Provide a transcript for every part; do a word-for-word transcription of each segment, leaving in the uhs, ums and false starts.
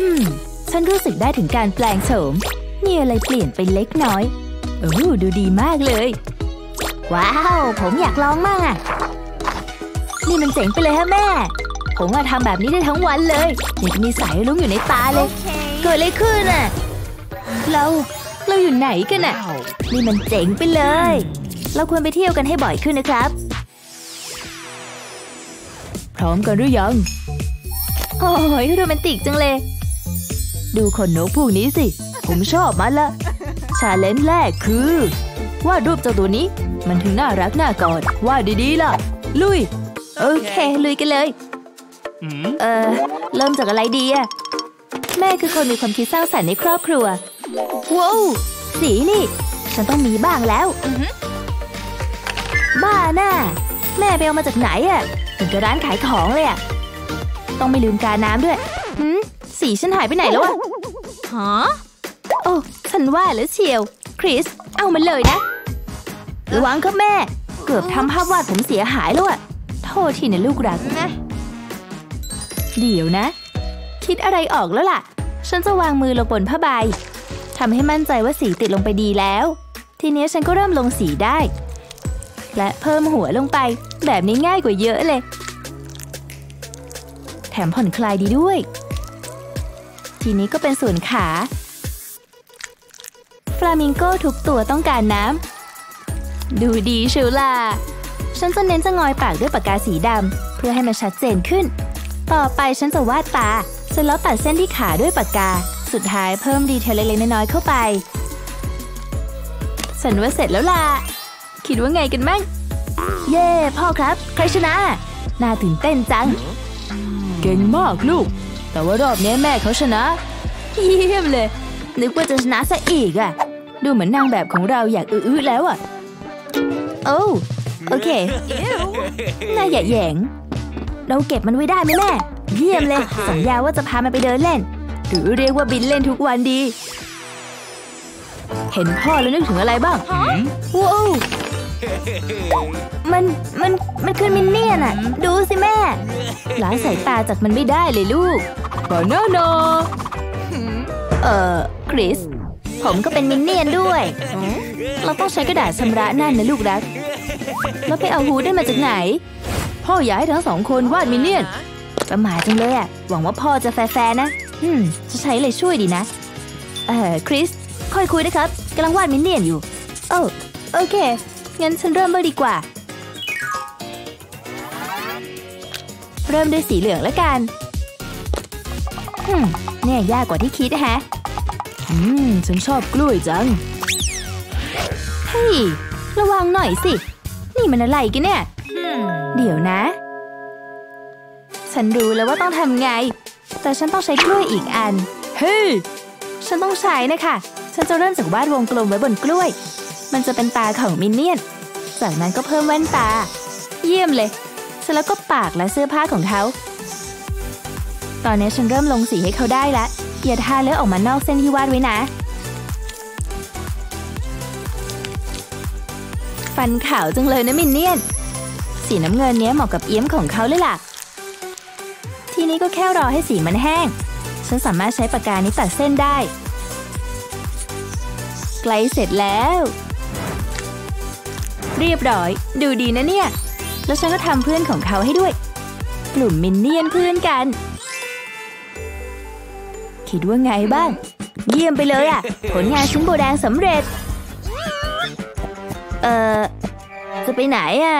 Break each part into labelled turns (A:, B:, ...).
A: ฮึมฉันรู้สึกได้ถึงการแปลงโฉมมีอะไรเปลี่ยนไปเล็กน้อยโอ้ดูดีมากเลยว้าวผมอยากลองมั่งอ่ะนี่มันเจ๋งไปเลยฮะแม่ผมว่าทำแบบนี้ได้ทั้งวันเลยอยากจะมีสายรุ้งอยู่ในตาเลย okay. เกิดอะไรขึ้นอ่ะเราเราอยู่ไหนกันอ่ะ wow. นี่มันเจ๋งไปเลยเราควรไปเที่ยวกันให้บ่อยขึ้นนะครับพร้อมกันหรือยังโอ้ยโรแมนติกจังเลยดูขนนกพวกนี้สิผมชอบมันละชาเลนจ์แรกคือวาดรูปเจ้าตัวนี้มันถึงน่ารักน่ากอดวาดดีๆล่ะลุยโอเคลุยกันเลยเออเริ่มจากอะไรดีอะแม่คือคนมีความคิดสร้างสรรค์ในครอบครัวว้าวสีนี่ฉันต้องมีบ้างแล้วบ้าน่ะแม่ไปเอามาจากไหนอะถึงกับร้านขายของเลยอะต้องไม่ลืมกาน้ำด้วยหืมสีฉันหายไปไหนแล้วอะฮะโอ้ฉันว่าแล้วเชียวคริสเอามันเลยนะระวังครับแม่เกือบทำภาพวาดผมเสียหายแล้วอะโทษทีนะลูกรักนะเดี๋ยวนะคิดอะไรออกแล้วล่ะฉันจะวางมือลงบนผ้าใบทำให้มั่นใจว่าสีติดลงไปดีแล้วทีนี้ฉันก็เริ่มลงสีได้และเพิ่มหัวลงไปแบบนี้ง่ายกว่าเยอะเลยแถมผ่อนคลายดีด้วยทีนี้ก็เป็นส่วนขาฟลามิงโก้ทุกตัวต้องการน้ำดูดีเชียวล่ะฉันจะเน้นจะงอยปากด้วยปากกาสีดำเพื่อให้มันชัดเจนขึ้นต่อไปฉันจะวาดตาเสร็จแล้วตัดเส้นที่ขาด้วยปากกาสุดท้ายเพิ่มดีเทลเล็กๆน้อยๆเข้าไปฉันว่าเสร็จแล้วล่ะคิดว่าไงกันมั่งเย้พ่อครับใครชนะน่าตื่นเต้นจังเก่งมากลูกแต่ว่ารอบนี้แม่เขาชนะเยี่ยมเลยนึกว่าจะชนะซะอีกอ่ะดูเหมือนนางแบบของเราอยากอื้อๆแล้วอ่ะโอ้โอเคน่าหยาแหยงเราเก็บมันไว้ได้ไหมแม่เยี่ยมเลยสัญญาว่าจะพามันไปเดินเล่นหรือเรียกว่าบินเล่นทุกวันดีเห็นพ่อแล้วนึกถึงอะไรบ้างว้าวมันมันมันคือมินเนี่ยนอะดูสิแม่ล้างสายตาจากมันไม่ได้เลยลูกบานาน่าเอ่อคริสผมก็เป็นมินเนี่ยนด้วยเราต้องใช้กระดาษชำระนั่นนะลูกรักแล้วไปเอาฮูดได้มาจากไหนพ่ออยากให้ทั้งสองคนวาดมินเนี่ยนประหม่าจังเลยอะหวังว่าพ่อจะแฟร์ๆนะอืมจะใช้อะไรช่วยดีนะเอ่อคริสค่อยคุยนะครับกำลังวาดมินเนี่ยนอยู่โอ้โอเคงั้นฉันเริ่มเลยดีกว่าเริ่มด้วยสีเหลืองแล้วกันอืมเนี่ยยากกว่าที่คิดนะฮะอืมฉันชอบกล้วยจังเฮ้ยระวังหน่อยสินี่มันอะไรกันเนี่ยเดี๋ยวนะฉันรู้แล้วว่าต้องทำไงแต่ฉันต้องใช้กล้วยอีกอันเฮ้ยฉันต้องใช้นะคะฉันจะเริ่มจากวาดวงกลมไว้บนกล้วยมันจะเป็นตาของมินเนี่ยนจากนั้นก็เพิ่มแว่นตาเยี่ยมเลยเสร็จแล้วก็ปากและเสื้อผ้าของเขาตอนนี้ฉันเริ่มลงสีให้เขาได้แล้วอย่าทาเลอะออกมานอกเส้นที่วาดไว้นะฟันขาวจังเลยนะมินเนี่ยนสีน้ำเงินเนี้ยเหมาะกับเอี้ยมของเขาเลยล่ะทีนี้ก็แค่รอให้สีมันแห้งฉันสามารถใช้ปากกานี้ตัดเส้นได้ใกล้เสร็จแล้วเรียบร้อยดูดีนะเนี่ยแล้วฉันก็ทำเพื่อนของเขาให้ด้วยกลุ่มมินเนี่ยนเพื่อนกันคิดว่าไงบ้างเยี่ยมไปเลยอ่ะผลงานชิ้นโบแดงสำเร็จเอ่อจะไปไหนอ่ะ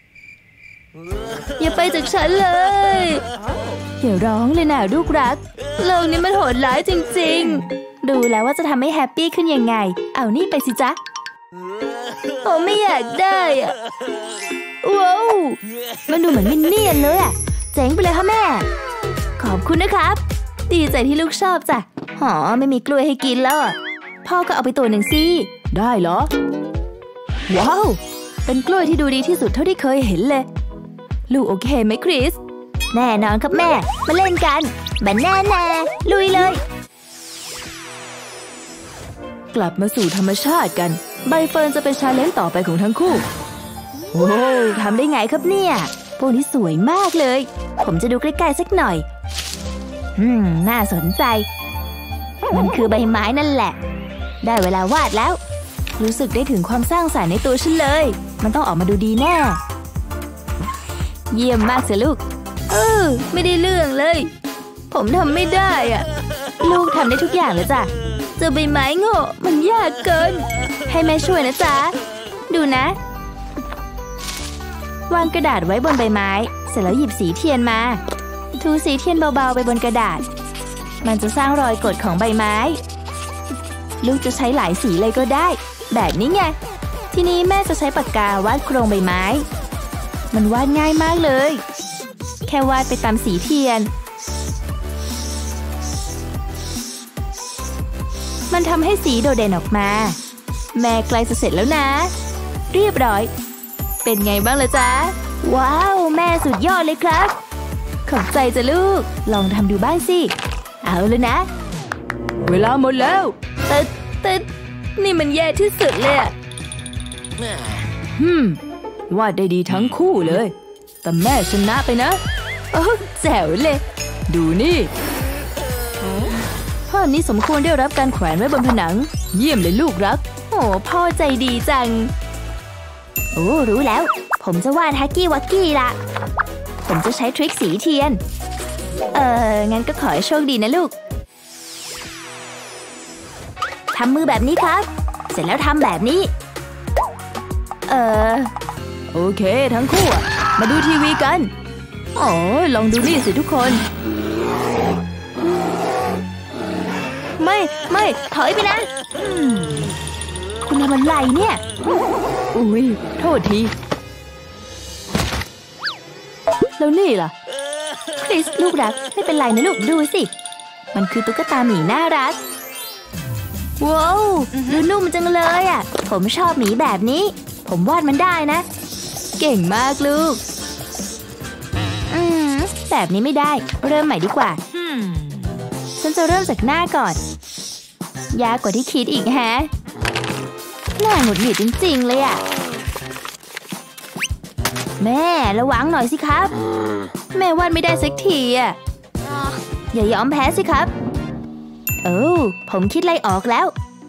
A: อย่าไปจากฉันเลยอย่าร้องเลยนะลูกรักโลกนี้มันโหดร้ายจริงๆดูแล้วว่าจะทำให้แฮปปี้ขึ้นยังไงเอานี่ไปสิจ๊ะผมไม่อยากได้อ่ะว้าวมันดูเหมือนมินเนี่ยนเลยอ่ะเจ๋งไปเลยค่ะแม่ขอบคุณนะครับดีใจที่ลูกชอบจ้ะหอไม่มีกล้วยให้กินแล้วพ่อก็เอาไปตัวหนึ่งสิได้เหรอว้าวเป็นกล้วยที่ดูดีที่สุดเท่าที่เคยเห็นเลยลูกโอเคไหมคริสแน่นอนครับแม่มาเล่นกันบานาน่าลุยเลยกลับมาสู่ธรรมชาติกันใบเฟิร์นจะเป็นชาเลนจ์ต่อไปของทั้งคู่โอ้ทำได้ไงครับเนี่ยพวกนี้สวยมากเลยผมจะดูใกล้ๆสักหน่อยหอืมน่าสนใจมันคือใบไม้นั่นแหละได้เวลาวาดแล้วรู้สึกได้ถึงความสร้างสรรค์ในตัวฉันเลยมันต้องออกมาดูดีแน่เยี่ยมมากสิลูกเออไม่ได้เรื่องเลยผมทำไม่ได้อ่ะลูกทำได้ทุกอย่างเลยจ้ะเจอใบไม้โง่มันยากเกินให้แม่ช่วยนะจ๊ะดูนะวางกระดาษไว้บนใบไม้เสร็จแล้วหยิบสีเทียนมาถูสีเทียนเบาๆไปบนกระดาษมันจะสร้างรอยกดของใบไม้ลูกจะใช้หลายสีเลยก็ได้แบบนี้ไงทีนี้แม่จะใช้ปากกาวาดโครงใบไม้มันวาดง่ายมากเลยแค่วาดไปตามสีเทียนมันทำให้สีโดดเด่นออกมาแม่ใกล้จะเสร็จแล้วนะเรียบร้อยเป็นไงบ้างล่ะจ๊ะว้าวแม่สุดยอดเลยครับขอบใจจ้ะลูกลองทำดูบ้างสิเอาเลยนะเวลาหมดแล้วตึ๊ดตึ๊ดนี่มันแย่ที่สุดเลยอ่ะฮึมวาดได้ดีทั้งคู่เลยแต่แม่ชนะไปนะโอ้แจ๋วเลยดูนี่พ่อนี้สมควรได้รับการแขวนไว้บนผนังเยี่ยมเลยลูกรักโอ้พ่อใจดีจังโอ้รู้แล้วผมจะวาดฮักกี้วักกี้ละผมจะใช้ทริคสีเทียนเอองั้นก็ขอให้โชคดีนะลูกทำมือแบบนี้ครับเสร็จแล้วทำแบบนี้เออโอเคทั้งคู่มาดูทีวีกันโอ้ลองดูนี่สิทุกคนไม่ไม่ถอยไปนะคุณทำอะไรเนี่ยอุ้ยโทษทีแล้วนี่ล่ะคริสลูกรักไม่เป็นไรนะลูกดูสิมันคือตุ๊กตาหมีน่ารักว้าวดูนุ่มจังเลยอ่ะผมชอบหมีแบบนี้ผมวาดมันได้นะเก่งมากลูกอืมแบบนี้ไม่ได้เริ่มใหม่ดีกว่าฉันจะเริ่มจากหน้าก่อนยากกว่าที่คิดอีกแฮะน่าหงุดหงิดจริงๆเลยอ่ะแม่ระวังหน่อยสิครับแม่วาดไม่ได้สักทีอ่ะอย่ายอมแพ้สิครับโอ้ผมคิดไล่ออกแล้ว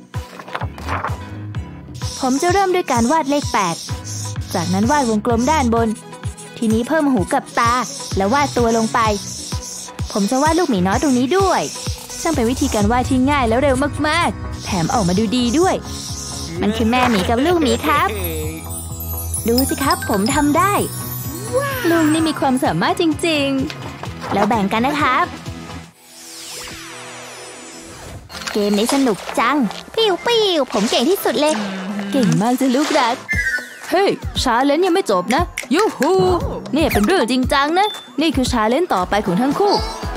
A: ผมจะเริ่มด้วยการวาดเลขแปดจากนั้นวาดวงกลมด้านบนทีนี้เพิ่มหูกับตาแล้ววาดตัวลงไปผมจะวาดลูกหมีน้อยตรงนี้ด้วยช่างเป็นวิธีการวาดที่ง่ายแล้วเร็วมากๆแถมออกมาดูดีด้วยมันคือแม่หมีกับลูกหมีครับดูสิครับผมทำได้ลุงนี่มีความสามารถจริงๆแล้วแบ่งกันนะครับเกมนี้สนุกจังปิ้วปิ้วผมเก่งที่สุดเลยเก่งมากจ้ะลูกรักเฮ้ยชาเลนจ์ยังไม่จบนะยูฮูนี่เป็นเรื่องจริงจังนะนี่คือชาเลนจ์ต่อไปของทั้งคู่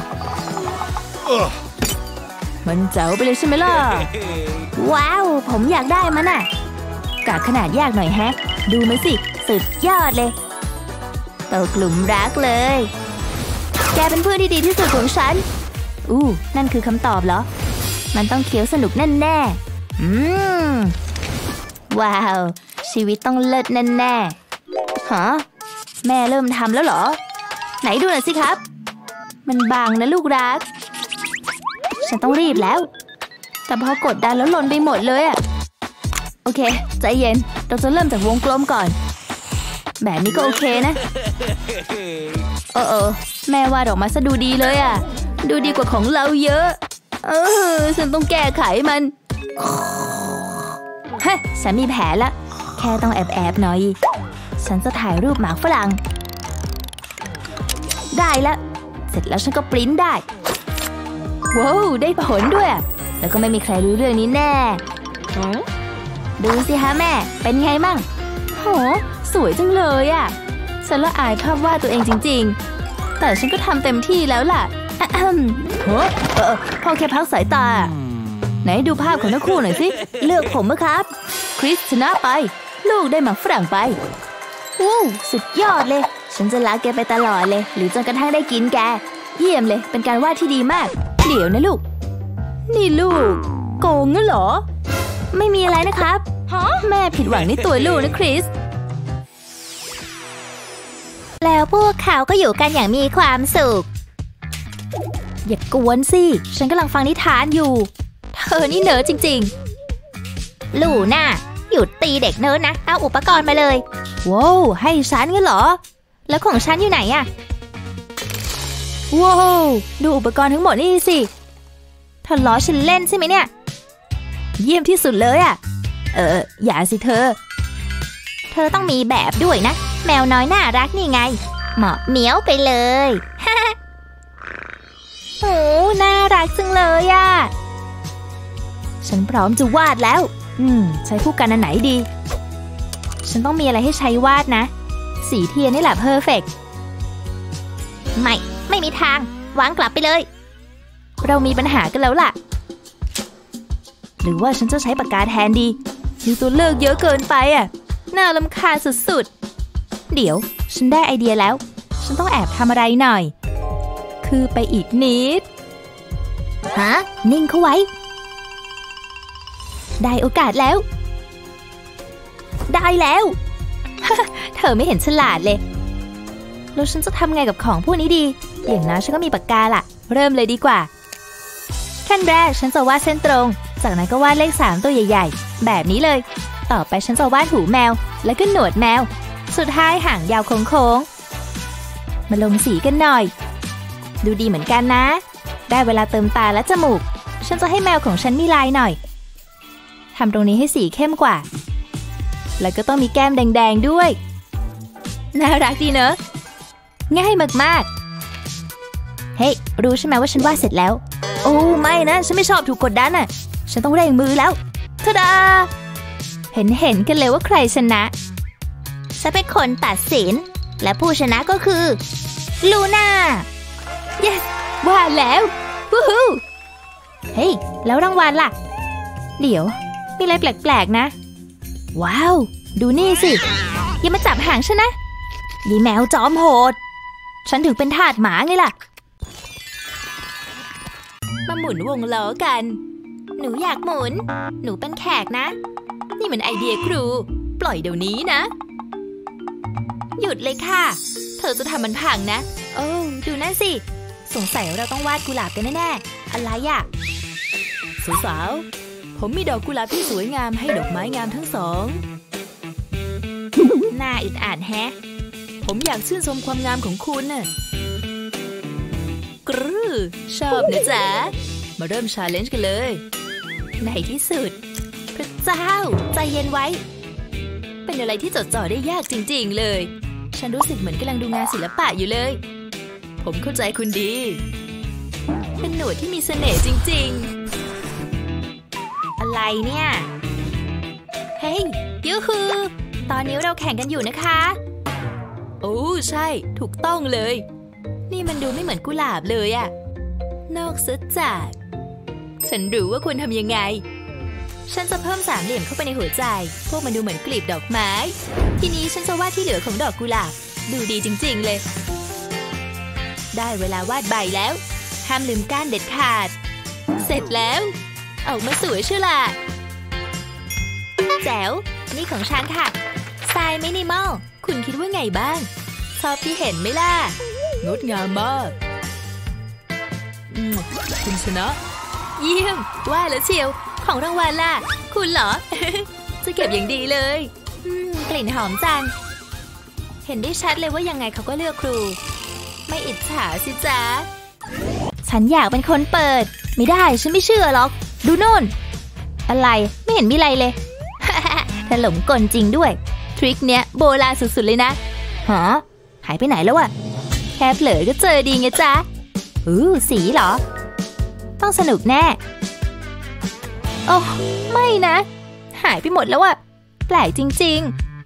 A: มันเจ๋วไปเลยใช่ไหมล่ะว้าวผมอยากได้มันน่ะกะขนาดยากหน่อยแฮะดูมั้ยสิสุดยอดเลยตกหลุมรักเลยแกเป็นเพื่อนที่ดีที่สุดของฉันอู้นั่นคือคำตอบเหรอมันต้องเคี้ยวสนุกแน่แน่อืมว้าวชีวิตต้องเลิศแน่แน่ฮะแม่เริ่มทำแล้วเหรอไหนดูหน่อยสิครับมันบางนะลูกรักฉันต้องรีบแล้วแต่พอกดดันแล้วหล่นไปหมดเลยอะโอเคใจเย็นเราจะเริ่มจากวงกลมก่อนแบบนี้ก็โอเคนะเออเออแม่วาดออกมาซะดูดีเลยอะดูดีกว่าของเราเยอะเออฉันต้องแก้ไขมันฮะฉันมีแผนละแค่ต้องแอบแอบหน่อยฉันจะถ่ายรูปหมากฝรั่งได้ละเสร็จแล้วฉันก็ปริ้นได้ว้าวได้ผลด้วยแล้วก็ไม่มีใครรู้เรื่องนี้แน่ดูสิฮะแม่เป็นไงมั่งโหสวยจังเลยอ่ะฉันละอายภาพวาดตัวเองจริงๆแต่ฉันก็ทำเต็มที่แล้วล่ะเฮ้อเออพ่อแค่พักสายตาไหนดูภาพของทั้งคู่หน่อยสิเลือกผมมั้ยครับคริสชนะไปลูกได้หมากฝรั่งไปวู้สุดยอดเลยฉันจะรักแกไปตลอดเลยหรือจนกระทั่งได้กินแกเยี่ยมเลยเป็นการวาดที่ดีมากเดี๋ยวนะลูกนี่ลูกโกงงั้นเหรอไม่มีอะไรนะครับแม่ผิดหวังในตัวลูกนะคริสแล้วพวกเขาก็อยู่กันอย่างมีความสุขอย่ากวนสิฉันกำลังฟังนิทานอยู่เธอนี่เนิร์ดจริงๆลูน่าหยุดตีเด็กเนิร์ดนะเอาอุปกรณ์มาเลยว้าวให้ฉันงั้นเหรอแล้วของฉันอยู่ไหนอะว้าวดูอุปกรณ์ทั้งหมดนี่สิเธอล้อฉันเล่นใช่ไหมเนี่ยเยี่ยมที่สุดเลยอะเอออย่าสิเธอเธอต้องมีแบบด้วยนะแมวน้อยน่ารักนี่ไงเหมาะเหมียวไปเลยฮ่าโอ้น่ารักจังเลยอะฉันพร้อมจะวาดแล้วอืมใช้คู่กันอันไหนดีฉันต้องมีอะไรให้ใช้วาดนะสีเทียนนี่แหละเพอร์เฟกต์ไม่ไม่มีทางวางกลับไปเลยเรามีปัญหากันแล้วล่ะหรือว่าฉันจะใช้ปากกาแทนดีมีตัวเลือกเยอะเกินไปอ่ะน่ารำคาญสุดๆเดี๋ยวฉันได้ไอเดียแล้วฉันต้องแอบทำอะไรหน่อยคือไปอีกนิดฮะนิ่งเข้าไว้ได้โอกาสแล้วได้แล้ว เธอไม่เห็นฉลาดเลยแล้วฉันจะทำไงกับของพวกนี้ดีอย่างน้อยฉันก็มีปากกาล่ะเริ่มเลยดีกว่าขั้นแรกฉันจะวาดเส้นตรงจากนั้นก็วาดเลขสามตัวใหญ่ๆแบบนี้เลยต่อไปฉันจะวาดหูแมวแล้วก็หนวดแมวสุดท้ายหางยาวโค้งๆมาลงสีกันหน่อยดูดีเหมือนกันนะได้เวลาเติมตาและจมูกฉันจะให้แมวของฉันมีลายหน่อยทำตรงนี้ให้สีเข้มกว่าแล้วก็ต้องมีแก้มแดงๆด้วยน่ารักดีเนอะง่ายมากๆเฮ้ hey, รู้ใช่ไหมว่าฉันวาดเสร็จแล้วโอ้ไม่นะฉันไม่ชอบถูกกดดันน่ะฉันต้องเร่งมือแล้วทะดาเห็นเห็นกันเลยว่าใครชนะฉันเป็นคนตัดสินและผู้ชนะก็คือลูน่า yes ว่าแล้ววู้ฮู้เฮ้ยแล้วรางวัลล่ะเดี๋ยวมีอะไรแปลกๆนะว้าวดูนี่สิอย่ามาจับหางฉันนะยีแมวจอมโหดฉันถึงเป็นทาสหมาไงล่ะมาหมุนวงล้อกันหนูอยากหมุนหนูเป็นแขกนะนี่มันไอเดียครูปล่อยเดี๋ยวนี้นะหยุดเลยค่ะเธอจะทำมันพังนะโอ้ดูนั่นสิสงสัยเราต้องวาดกุหลาบกันแน่ๆอะไรอะสาวๆผมมีดอกกุหลาบที่สวยงามให้ดอกไม้งามทั้งสองน่าอึดอัดแฮะผมอยากชื่นชมความงามของคุณน่ะกรึชอบนะจ๊ะมาเริ่มชาเลนจ์กันเลยในที่สุดพระเจ้าใจเย็นไว้เป็นอะไรที่จดจ่อได้ยากจริงๆเลยฉันรู้สึกเหมือนกำลังดูงานศิลปะอยู่เลยผมเข้าใจคุณดีเป็นหนวดที่มีเสน่ห์จริงๆอะไรเนี่ยเฮ้ยยูฮูตอนนี้เราแข่งกันอยู่นะคะโอ้ใช่ถูกต้องเลยนี่มันดูไม่เหมือนกุหลาบเลยอะนอกเสียจากฉันรู้ว่าควรทำยังไงฉันจะเพิ่มสามเหลี่ยมเข้าไปในหัวใจพวกมันดูเหมือนกลีบดอกไม้ทีนี้ฉันจะวาดที่เหลือของดอกกุหลาบดูดีจริงๆเลยได้เวลาวาดใบแล้วห้ามลืมก้านเด็ดขาดเสร็จแล้วออกมาสวยเชียวล่ะแจ๋วนี่ของฉันค่ะทรายมินิมอลคุณคิดว่าไงบ้างชอบที่เห็นไหมล่ะงดงามมากคุณชนะเยี่ยมว่าแล้วเชียวของรางวัลล่ะคุณเหรอ จะเก็บอย่างดีเลยกลิ่นหอมจังเห็นได้ชัดเลยว่ายังไงเขาก็เลือกครูไม่อิจฉาสิจ๊ะฉันอยากเป็นคนเปิดไม่ได้ฉันไม่เชื่อหรอกดูโน่นอะไรไม่เห็นมีอะไรเลย ถล่มกลจริงด้วยทริคเนี้ยโบราณสุดๆเลยนะฮะหายไปไหนแล้วอะแค่เผลอก็เจอดีไงจ๊ะอู้สีเหรอต้องสนุกแน่โอ้ไม่นะหายไปหมดแล้วอะแปลกจริง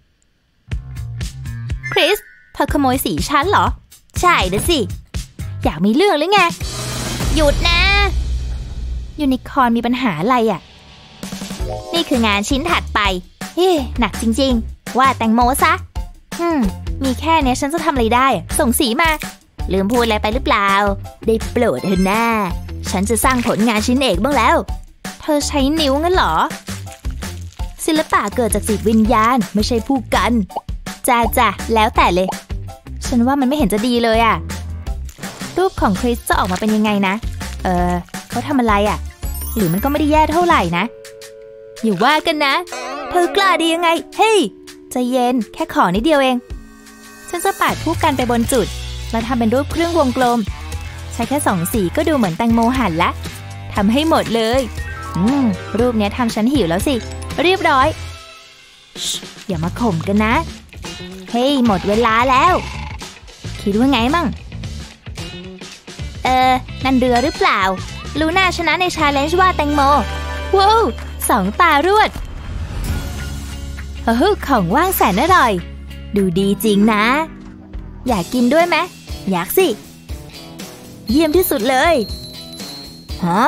A: ๆคริสเธอขโมยสีฉันเหรอใช่นะสิอยากมีเรื่องหรือไงหยุดนะยูนิคอร์นมีปัญหาอะไรอะนี่คืองานชิ้นถัดไปเฮ้หนักจริงๆว่าแตงโมซะอืมมีแค่เนี้ยฉันจะทำอะไรได้ส่งสีมาลืมพูดอะไรไปหรือเปล่าได้โปรดเถอะนะฉันจะสร้างผลงานชิ้นเอกบ้างแล้วเธอใช้นิ้วงั้นเหรอศิลปะเกิดจากจิตวิญญาณไม่ใช่ผู้กันจ้าจ้ะแล้วแต่เลยฉันว่ามันไม่เห็นจะดีเลยอ่ะรูปของคริสจะออกมาเป็นยังไงนะเออเขาทำอะไรอ่ะหรือมันก็ไม่ได้แย่เท่าไหร่นะอย่าว่ากันนะเธอกล้าดียังไงเฮ้ยใจเย็นแค่ขอนิดเดียวเองฉันจะปาดผู้กันไปบนจุดแล้วทำเป็นรูปเครื่องวงกลมใช้แค่สองสีก็ดูเหมือนแตงโมหั่นละทำให้หมดเลยอืมรูปนี้ทำฉันหิวแล้วสิเรียบร้อยอย่ามาข่มกันนะเฮ้ยหมดเวลาแล้วคิดว่าไงมั่งเออนั่นเรือหรือเปล่าลูน่าชนะในชาเลนจ์วาดแตงโมว้าวสองตารวดเฮ้ยของว่างแสนอร่อยดูดีจริงนะอยากกินด้วยไหมอยากสิเยี่ยมที่สุดเลยฮะ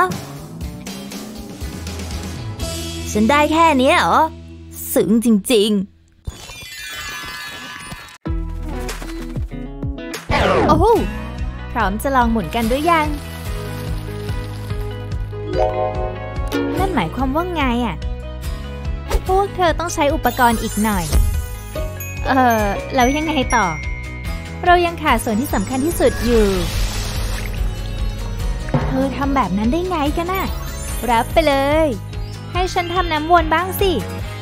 A: ฉันได้แค่นี้เหรอซึ้งจริงๆโอ้โหพร้อมจะลองหมุนกันหรือยังนั่นหมายความว่าไงอ่ะพวกเธอต้องใช้อุปกรณ์อีกหน่อยเออแล้วยังไงต่อเรายังขาดส่วนที่สำคัญที่สุดอยู่เธอทำแบบนั้นได้ไงกันน่ะรับไปเลยให้ฉันทำน้ำวนบ้างสิ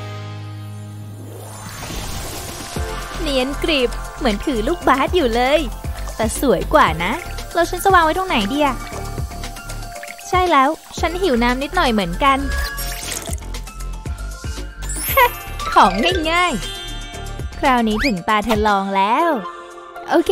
A: เนียนกริบเหมือนถือลูกบาสอยู่เลยแต่สวยกว่านะแล้วฉันจะวางไว้ตรงไหนดีอะใช่แล้วฉันหิวน้ำนิดหน่อยเหมือนกันของง่ายๆคราวนี้ถึงตาเธอลองแล้วโอเค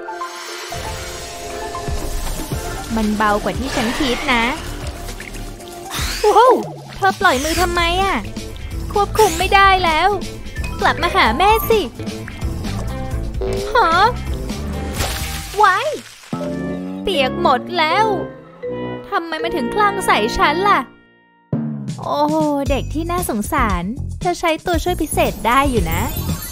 A: มันเบากว่าที่ฉันคิดนะว้าวเธอปล่อยมือทำไมอ่ะควบคุมไม่ได้แล้วกลับมาหาแม่สิฮะไว้เปียกหมดแล้วทำไมมันถึงคลั่งใส่ฉันล่ะโอ้เด็กที่น่าสงสารเธอใช้ตัวช่วยพิเศษได้อยู่นะ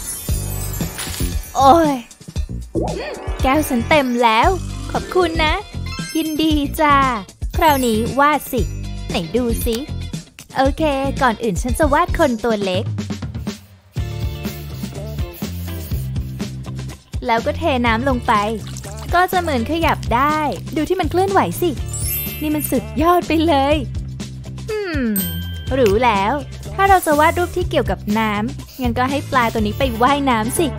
A: โอ้ยแก้วฉันเต็มแล้วขอบคุณนะยินดีจ้าคราวนี้วาดสิไหนดูสิโอเคก่อนอื่นฉันจะวาดคนตัวเล็กแล้วก็เทน้ำลงไปก็จะเหมือนขยับได้ดูที่มันเคลื่อนไหวสินี่มันสุดยอดไปเลยอืมรู้แล้วถ้าเราจะวาดรูปที่เกี่ยวกับน้ำงั้นก็ให้ปลาตัวนี้ไปว่ายน้ำสิ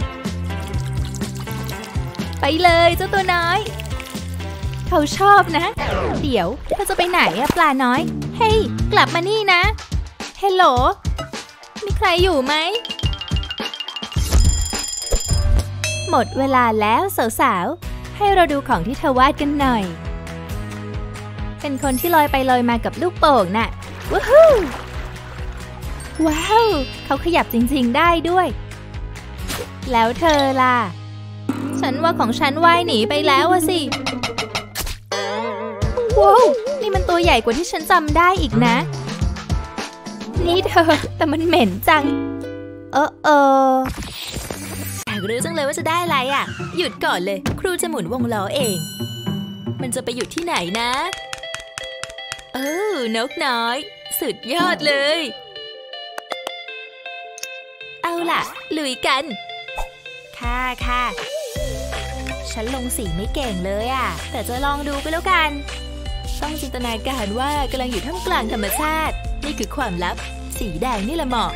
A: ไปเลยเจ้าตัวน้อยเขาชอบนะเดี๋ยวเธอจะไปไหนอะปลาน้อยเฮ้ยกลับมานี่นะเฮลโหลมีใครอยู่ไหมหมดเวลาแล้วสาวๆให้เราดูของที่เธอวาดกันหน่อยเป็นคนที่ลอยไปลอยมากับลูกโป่งน่ะว้าวว้าวเขาขยับจริงๆได้ด้วยแล้วเธอล่ะฉันว่าของฉันว่ายหนีไปแล้วอะสิว้าวนี่มันตัวใหญ่กว่าที่ฉันจำได้อีกนะนี่เธอแต่มันเหม็นจังเออเอออยากรู้จังเลยว่าจะได้อะไรอ่ะหยุดก่อนเลยครูจะหมุนวงล้อเองมันจะไปหยุดที่ไหนนะเออนกน้อยสุดยอดเลยเอาล่ะลุยกันค่ะค่ะฉันลงสีไม่เก่งเลยอ่ะแต่จะลองดูก็แล้วกันต้องจินตนาการว่ากำลังอยู่ท่ามกลางธรรมชาตินี่คือความลับสีแดงนี่แหละเหมาะ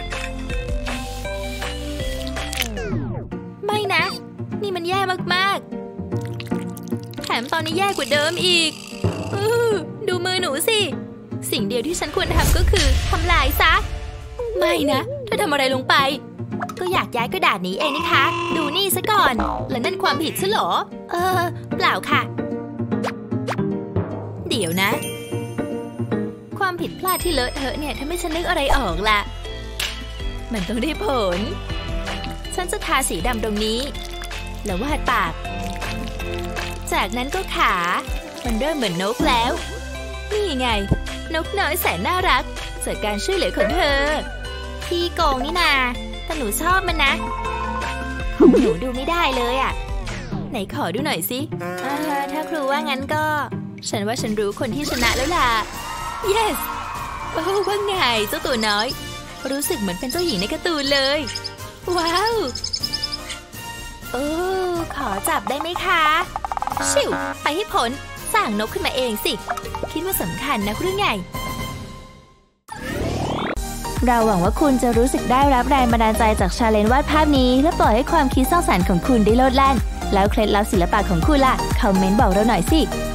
A: ไม่นะนี่มันแย่มากๆแถมตอนนี้แย่กว่าเดิมอีกอือดูมือหนูสิสิ่งเดียวที่ฉันควรทำก็คือทำลายซะไม่นะเธอทำอะไรลงไปก็อยากย้ายกระดาษนี้เองนะคะดูนี่ซะก่อนแล้วนั่นความผิดใช่เหรอเออเปล่าค่ะเดี๋ยวนะความผิดพลาดที่เลอะเทอะเนี่ยทำให้ฉันนึกอะไรออกล่ะมันต้องได้ผลฉันจะทาสีดำตรงนี้แล้ววาดปากจากนั้นก็ขามันเริ่มเหมือนนกแล้วนี่ไงนกน้อยแสนน่ารักจากการช่วยเหลือของเธอพี่โกงนี่นาแต่หนูชอบมันนะของหนูดูไม่ได้เลยอ่ะไหนขอดูหน่อยสิถ้าครูว่างั้นก็ฉันว่าฉันรู้คนที่ชนะแล้วล่ะ yes โอ้ว่าไงเจ้าตัวน้อยรู้สึกเหมือนเป็นเจ้าหญิงในการ์ตูนเลยว้าวโอ้ขอจับได้ไหมคะชิวไปให้พ้นสร้างนกขึ้นมาเองสิคิดว่าสำคัญนะหรือไงเราหวังว่าคุณจะรู้สึกได้รับแรงบันดาลใจจากชาเลนจ์วาดภาพนี้และปล่อยให้ความคิดสร้างสรรค์ของคุณได้โลดแล่นแล้วเคล็ดลับศิลปะของคุณล่ะคอมเมนต์บอกเราหน่อยสิ